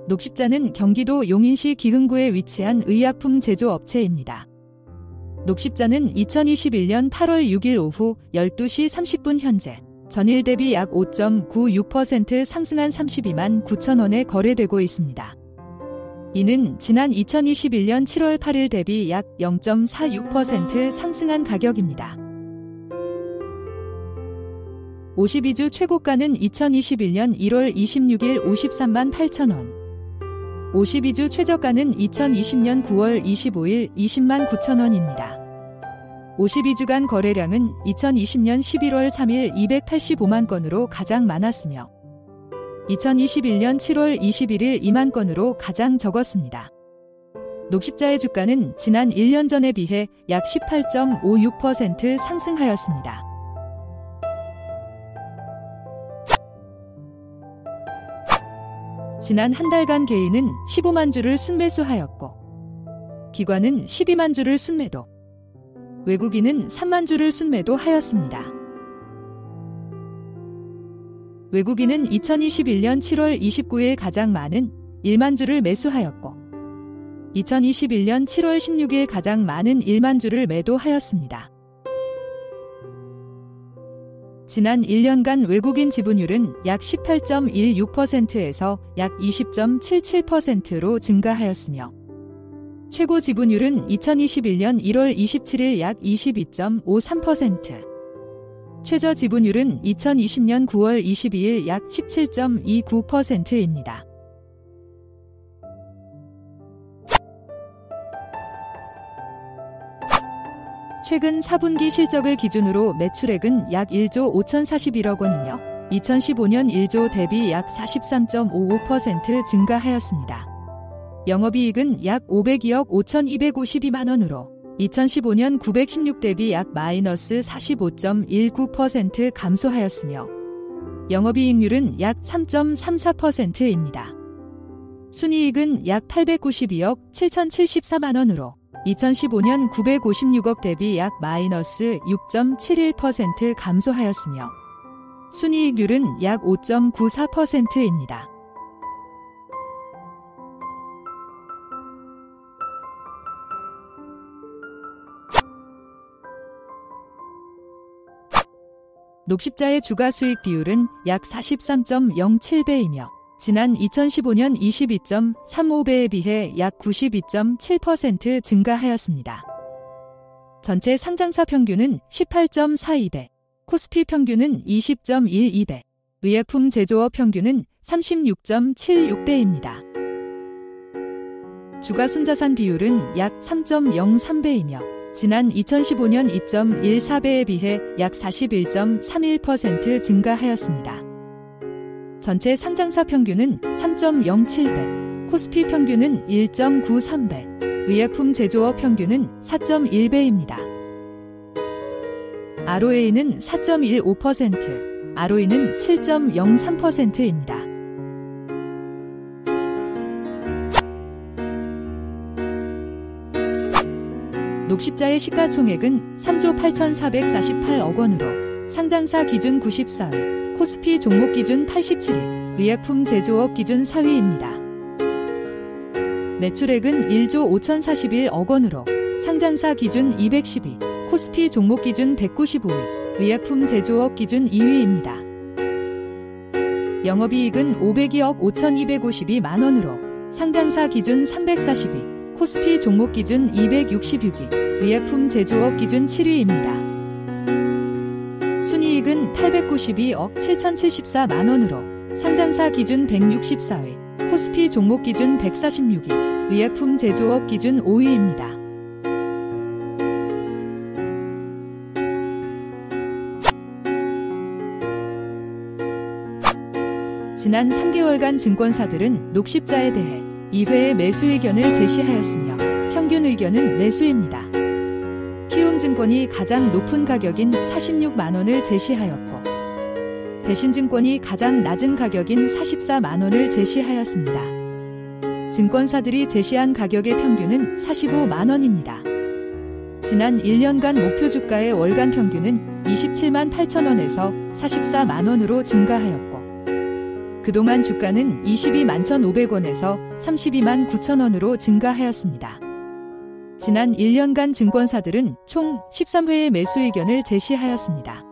녹십자는 경기도 용인시 기흥구에 위치한 의약품 제조업체입니다. 녹십자는 2021년 8월 6일 오후 12시 30분 현재 전일 대비 약 5.96% 상승한 32만 9천 원에 거래되고 있습니다. 이는 지난 2021년 7월 8일 대비 약 0.46% 상승한 가격입니다. 52주 최고가는 2021년 1월 26일 53만 8천 원, 52주 최저가는 2020년 9월 25일 20만 9천 원입니다. 52주간 거래량은 2020년 11월 3일 285만 건으로 가장 많았으며 2021년 7월 21일 2만 건으로 가장 적었습니다. 녹십자의 주가는 지난 1년 전에 비해 약 18.56% 상승하였습니다. 지난 한 달간 개인은 15만 주를 순매수하였고 기관은 12만 주를 순매도, 외국인은 3만 주를 순매도하였습니다. 외국인은 2021년 7월 29일 가장 많은 1만 주를 매수하였고 2021년 7월 16일 가장 많은 1만 주를 매도하였습니다. 지난 1년간 외국인 지분율은 약 18.16%에서 약 20.77%로 증가하였으며 최고 지분율은 2021년 1월 27일 약 22.53%, 최저 지분율은 2020년 9월 22일 약 17.29%입니다. 최근 4분기 실적을 기준으로 매출액은 약 1조 5,041억 원이며 2015년 1조 대비 약 43.55% 증가하였습니다. 영업이익은 약 502억 5,252만 원으로 2015년 916 대비 약 마이너스 45.19% 감소하였으며 영업이익률은 약 3.34%입니다. 순이익은 약 892억 7,074만 원으로 2015년 956억 대비 약 마이너스 6.71% 감소하였으며 순이익률은 약 5.94%입니다. 녹십자의 주가 수익 비율은 약 43.07배이며 지난 2015년 22.35배에 비해 약 92.7% 증가하였습니다. 전체 상장사 평균은 18.42배, 코스피 평균은 20.12배, 의약품 제조업 평균은 36.76배입니다. 주가 순자산 비율은 약 3.03배이며 지난 2015년 2.14배에 비해 약 41.31% 증가하였습니다. 전체 상장사 평균은 3.07배, 코스피 평균은 1.93배, 의약품 제조업 평균은 4.1배입니다. ROA는 4.15%, ROE는 7.03%입니다. 녹십자의 시가총액은 3조 8,448억 원으로 상장사 기준 94위, 코스피 종목 기준 87위, 의약품 제조업 기준 4위입니다. 매출액은 1조 5,041억 원으로 상장사 기준 210위, 코스피 종목 기준 195위, 의약품 제조업 기준 2위입니다. 영업이익은 502억 5,252만 원으로 상장사 기준 340위, 코스피 종목 기준 266위, 의약품 제조업 기준 7위입니다. 순이익은 892억 7,074만 원으로 상장사 기준 164위, 코스피 종목 기준 146위, 의약품 제조업 기준 5위입니다. 지난 3개월간 증권사들은 녹십자에 대해 2회의 매수 의견을 제시하였으며 평균 의견은 매수입니다. 키움증권이 가장 높은 가격인 46만 원을 제시하였고 대신증권이 가장 낮은 가격인 44만 원을 제시하였습니다. 증권사들이 제시한 가격의 평균은 45만 원입니다. 지난 1년간 목표 주가의 월간 평균은 27만 8천 원에서 44만 원으로 증가하였고 그동안 주가는 22만 1,500원에서 32만 9천원으로 증가하였습니다. 지난 1년간 증권사들은 총 13회의 매수 의견을 제시하였습니다.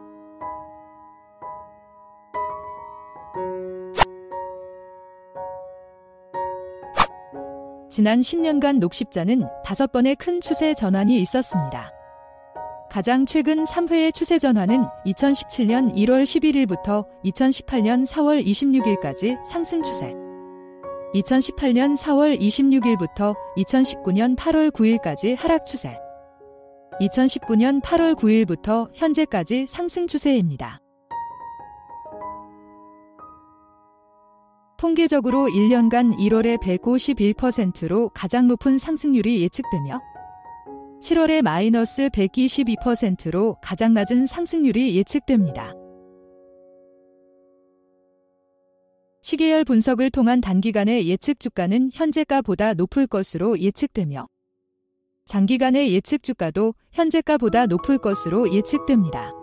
지난 10년간 녹십자는 5번의 큰 추세 전환이 있었습니다. 가장 최근 3회의 추세 전환은 2017년 1월 11일부터 2018년 4월 26일까지 상승 추세, 2018년 4월 26일부터 2019년 8월 9일까지 하락 추세, 2019년 8월 9일부터 현재까지 상승 추세입니다. 통계적으로 1년간 1월에 151%로 가장 높은 상승률이 예측되며 7월에 마이너스 122%로 가장 낮은 상승률이 예측됩니다. 시계열 분석을 통한 단기간의 예측 주가는 현재가보다 높을 것으로 예측되며 장기간의 예측 주가도 현재가보다 높을 것으로 예측됩니다.